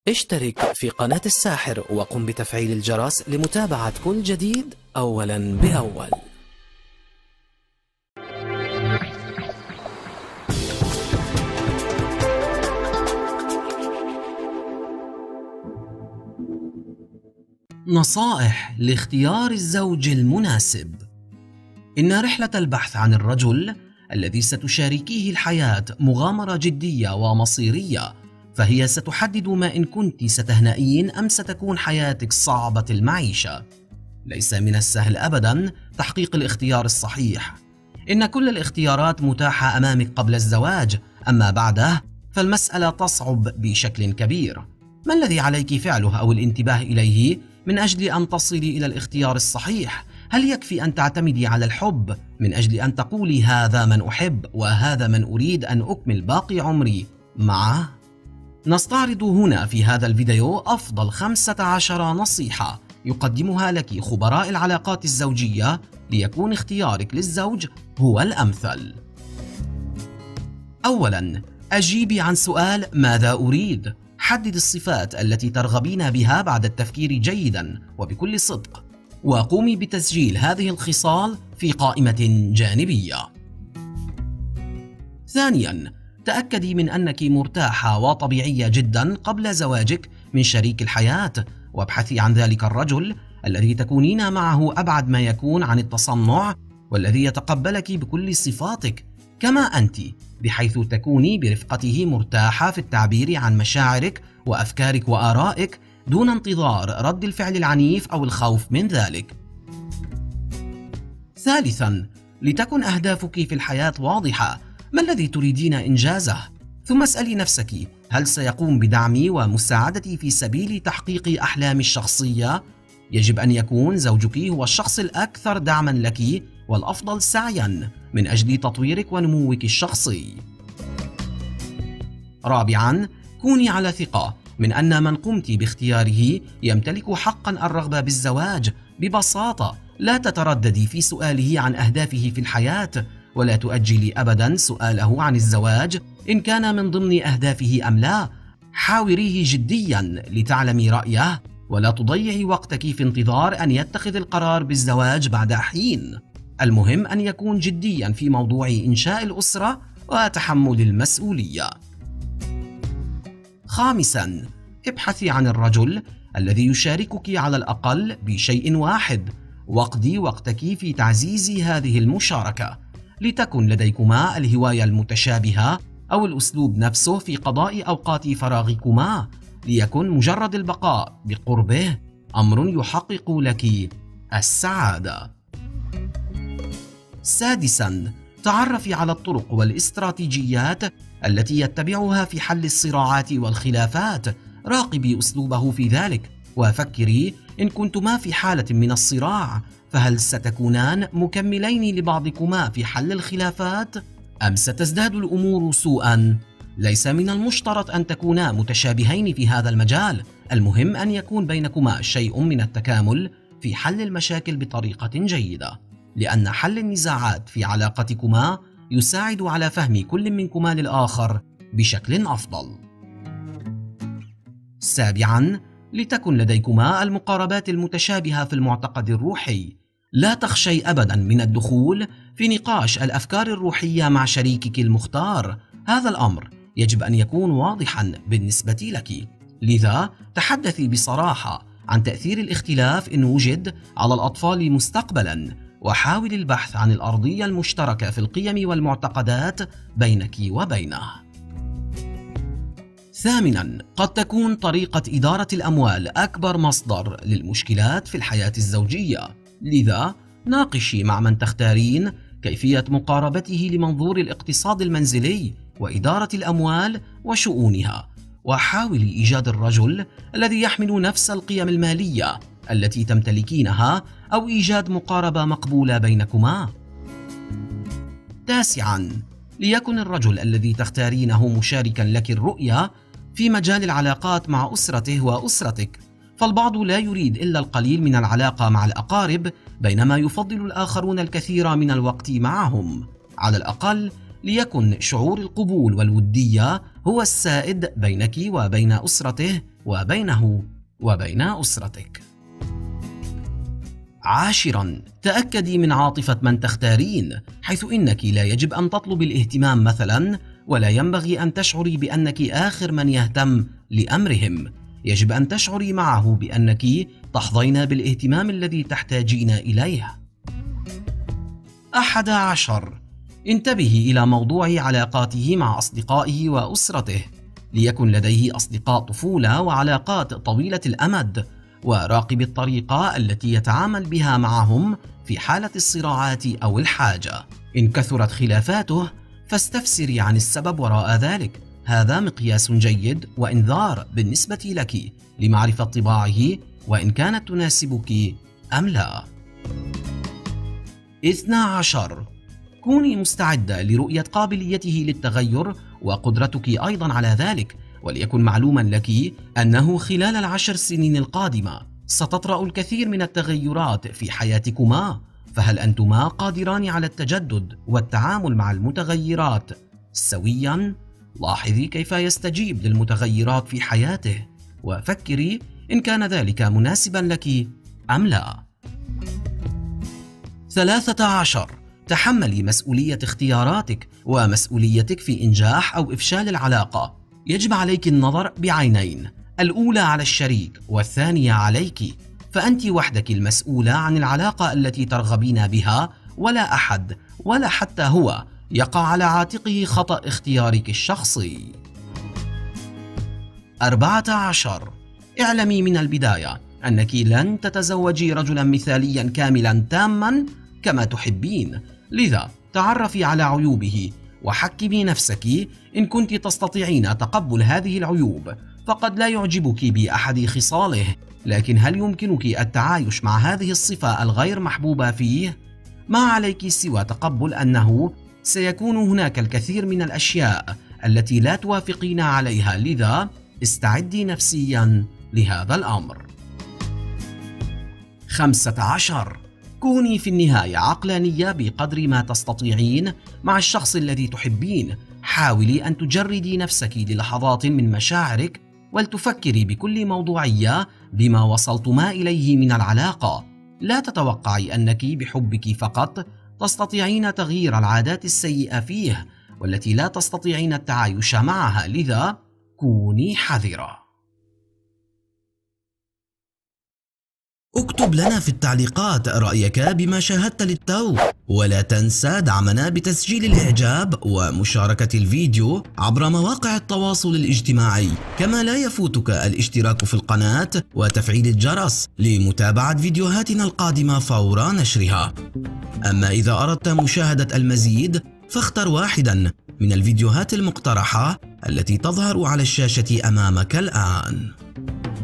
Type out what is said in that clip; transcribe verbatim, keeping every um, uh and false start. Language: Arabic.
اشترك في قناة الساحر وقم بتفعيل الجرس لمتابعة كل جديد أولاً بأول. نصائح لاختيار الزوج المناسب. إن رحلة البحث عن الرجل الذي ستشاركيه الحياة مغامرة جدية ومصيرية، فهي ستحدد ما إن كنت ستهنئين أم ستكون حياتك صعبة المعيشة. ليس من السهل أبداً تحقيق الاختيار الصحيح. إن كل الاختيارات متاحة أمامك قبل الزواج، أما بعده فالمسألة تصعب بشكل كبير. ما الذي عليك فعله أو الانتباه إليه من أجل أن تصلي إلى الاختيار الصحيح؟ هل يكفي أن تعتمدي على الحب من أجل أن تقولي هذا من أحب وهذا من أريد أن أكمل باقي عمري معه؟ نستعرض هنا في هذا الفيديو أفضل خمسة عشر نصيحة يقدمها لك خبراء العلاقات الزوجية ليكون اختيارك للزوج هو الأمثل. أولاً، أجيبي عن سؤال ماذا أريد؟ حدد الصفات التي ترغبين بها بعد التفكير جيداً وبكل صدق، وقومي بتسجيل هذه الخصال في قائمة جانبية. ثانياً، تأكدي من أنك مرتاحة وطبيعية جداً قبل زواجك من شريك الحياة، وابحثي عن ذلك الرجل الذي تكونين معه أبعد ما يكون عن التصنع، والذي يتقبلك بكل صفاتك كما أنت، بحيث تكوني برفقته مرتاحة في التعبير عن مشاعرك وأفكارك وآرائك دون انتظار رد الفعل العنيف أو الخوف من ذلك. ثالثاً، لتكن أهدافك في الحياة واضحة. ما الذي تريدين إنجازه؟ ثم اسألي نفسك، هل سيقوم بدعمي ومساعدتي في سبيل تحقيق أحلامي الشخصية؟ يجب أن يكون زوجك هو الشخص الأكثر دعماً لك والأفضل سعياً من أجل تطويرك ونموك الشخصي. رابعاً، كوني على ثقة من أن من قمت باختياره يمتلك حقاً الرغبة بالزواج. ببساطة لا تترددي في سؤاله عن أهدافه في الحياة، ولا تؤجلي أبداً سؤاله عن الزواج إن كان من ضمن أهدافه أم لا. حاوريه جدياً لتعلمي رأيه، ولا تضيعي وقتك في انتظار أن يتخذ القرار بالزواج بعد حين. المهم أن يكون جدياً في موضوع إنشاء الأسرة وتحمل المسؤولية. خامساً، ابحثي عن الرجل الذي يشاركك على الأقل بشيء واحد. واقضي وقتك في تعزيز هذه المشاركة، لتكن لديكما الهواية المتشابهة أو الأسلوب نفسه في قضاء أوقات فراغكما، ليكن مجرد البقاء بقربه أمر يحقق لك السعادة. سادساً، تعرفي على الطرق والاستراتيجيات التي يتبعها في حل الصراعات والخلافات. راقبي أسلوبه في ذلك، وفكري إن كنتما في حالة من الصراع فهل ستكونان مكملين لبعضكما في حل الخلافات أم ستزداد الأمور سوءاً؟ ليس من المشترط أن تكونا متشابهين في هذا المجال، المهم أن يكون بينكما شيء من التكامل في حل المشاكل بطريقة جيدة، لأن حل النزاعات في علاقتكما يساعد على فهم كل منكما للآخر بشكل أفضل. سابعاً، لتكن لديكما المقاربات المتشابهة في المعتقد الروحي. لا تخشي أبداً من الدخول في نقاش الأفكار الروحية مع شريكك المختار. هذا الأمر يجب أن يكون واضحاً بالنسبة لك، لذا تحدثي بصراحة عن تأثير الاختلاف إن وجد على الأطفال مستقبلاً، وحاول البحث عن الأرضية المشتركة في القيم والمعتقدات بينك وبينه. ثامناً، قد تكون طريقة إدارة الأموال أكبر مصدر للمشكلات في الحياة الزوجية، لذا ناقشي مع من تختارين كيفية مقاربته لمنظور الاقتصاد المنزلي وإدارة الأموال وشؤونها، وحاولي إيجاد الرجل الذي يحمل نفس القيم المالية التي تمتلكينها أو إيجاد مقاربة مقبولة بينكما. تاسعاً، ليكن الرجل الذي تختارينه مشاركاً لك الرؤية في مجال العلاقات مع أسرته وأسرتك، فالبعض لا يريد إلا القليل من العلاقة مع الأقارب، بينما يفضل الآخرون الكثير من الوقت معهم. على الأقل ليكن شعور القبول والودية هو السائد بينك وبين أسرته وبينه وبين أسرتك. عاشراً، تأكدي من عاطفة من تختارين، حيث إنك لا يجب أن تطلبي الاهتمام مثلاً، ولا ينبغي أن تشعري بأنك آخر من يهتم لأمرهم. يجب أن تشعري معه بأنك تحظين بالاهتمام الذي تحتاجين إليه. أحد عشر، انتبهي إلى موضوع علاقاته مع أصدقائه وأسرته، ليكن لديه أصدقاء طفولة وعلاقات طويلة الأمد، وراقب الطريقة التي يتعامل بها معهم في حالة الصراعات أو الحاجة. إن كثرت خلافاته فاستفسري عن السبب وراء ذلك، هذا مقياس جيد وإنذار بالنسبة لك لمعرفة طباعه وإن كانت تناسبك أم لا. اثنا عشر، كوني مستعدة لرؤية قابليته للتغير وقدرتك أيضا على ذلك، وليكن معلوما لك أنه خلال العشر سنين القادمة ستطرأ الكثير من التغيرات في حياتكما، فهل أنتما قادران على التجدد والتعامل مع المتغيرات سويا؟ لاحظي كيف يستجيب للمتغيرات في حياته، وفكري إن كان ذلك مناسبا لك أم لا. ثلاثة عشر، تحملي مسؤولية اختياراتك ومسؤوليتك في إنجاح أو إفشال العلاقة. يجب عليك النظر بعينين، الأولى على الشريك والثانية عليك، فأنت وحدك المسؤولة عن العلاقة التي ترغبين بها، ولا أحد ولا حتى هو يقع على عاتقه خطأ اختيارك الشخصي. أربعة عشر، اعلمي من البداية أنك لن تتزوجي رجلا مثاليا كاملا تاما كما تحبين، لذا تعرفي على عيوبه وحكمي نفسك إن كنت تستطيعين تقبل هذه العيوب، فقد لا يعجبك بأحد خصاله، لكن هل يمكنك التعايش مع هذه الصفة الغير محبوبة فيه؟ ما عليك سوى تقبل أنه سيكون هناك الكثير من الأشياء التي لا توافقين عليها، لذا استعدي نفسيا لهذا الأمر. خمسة عشر، كوني في النهاية عقلانية بقدر ما تستطيعين مع الشخص الذي تحبين. حاولي أن تجردي نفسك للحظات من مشاعرك ولتفكري بكل موضوعية بما وصلتما إليه من العلاقة. لا تتوقعي أنك بحبك فقط تستطيعين تغيير العادات السيئة فيه والتي لا تستطيعين التعايش معها، لذا كوني حذرة. اكتب لنا في التعليقات رأيك بما شاهدت للتو، ولا تنسى دعمنا بتسجيل الإعجاب ومشاركة الفيديو عبر مواقع التواصل الاجتماعي، كما لا يفوتك الاشتراك في القناة وتفعيل الجرس لمتابعة فيديوهاتنا القادمة فور نشرها. أما إذا أردت مشاهدة المزيد فاختر واحدا من الفيديوهات المقترحة التي تظهر على الشاشة أمامك الآن.